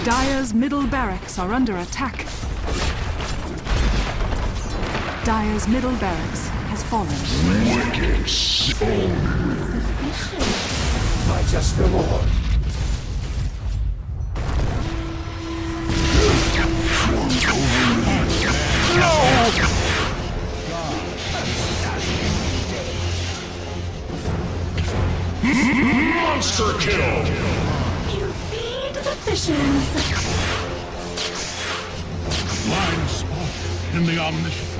Dire's middle barracks are under attack. Dire's middle barracks has fallen. Wicked soul. My just reward. Monster kill! You feed the fishes. Blind spot in the omniscient.